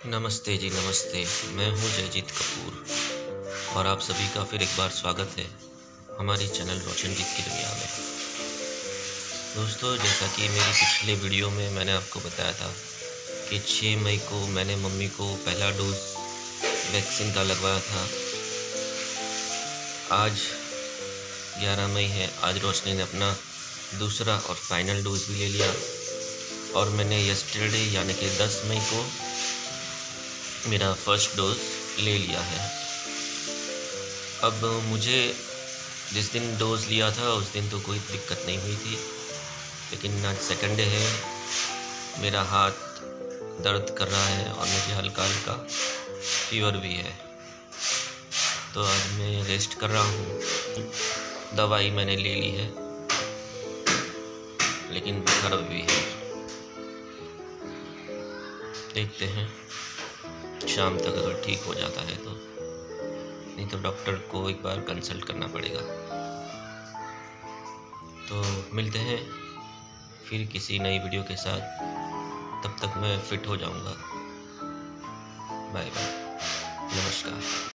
नमस्ते जी, नमस्ते। मैं हूँ जयजीत कपूर और आप सभी का फिर एक बार स्वागत है हमारी चैनल रोशन गीत की दुनिया में। दोस्तों, जैसा कि मेरी पिछले वीडियो में मैंने आपको बताया था कि 6 मई को मैंने मम्मी को पहला डोज वैक्सीन का लगवाया था। आज 11 मई है। आज रोशनी ने अपना दूसरा और फाइनल डोज भी ले लिया और मैंने यस्टरडे यानी कि 10 मई को मेरा फर्स्ट डोज ले लिया है। अब मुझे जिस दिन डोज लिया था उस दिन तो कोई दिक्कत नहीं हुई थी, लेकिन आज सेकंड डे है। मेरा हाथ दर्द कर रहा है और मुझे हल्का हल्का फीवर भी है, तो आज मैं रेस्ट कर रहा हूँ। दवाई मैंने ले ली है, लेकिन बुखार भी है। देखते हैं शाम तक अगर ठीक हो जाता है तो, नहीं तो डॉक्टर को एक बार कंसल्ट करना पड़ेगा। तो मिलते हैं फिर किसी नई वीडियो के साथ। तब तक मैं फिट हो जाऊंगा। बाय बाय, नमस्कार।